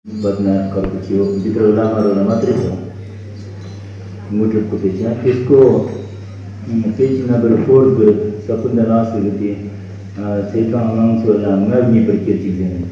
Benar kalau kecil di ulama terus mudah kecil kisko kecil na berfor ber sapun dalas gitu setan orang soalnya nggak berkecil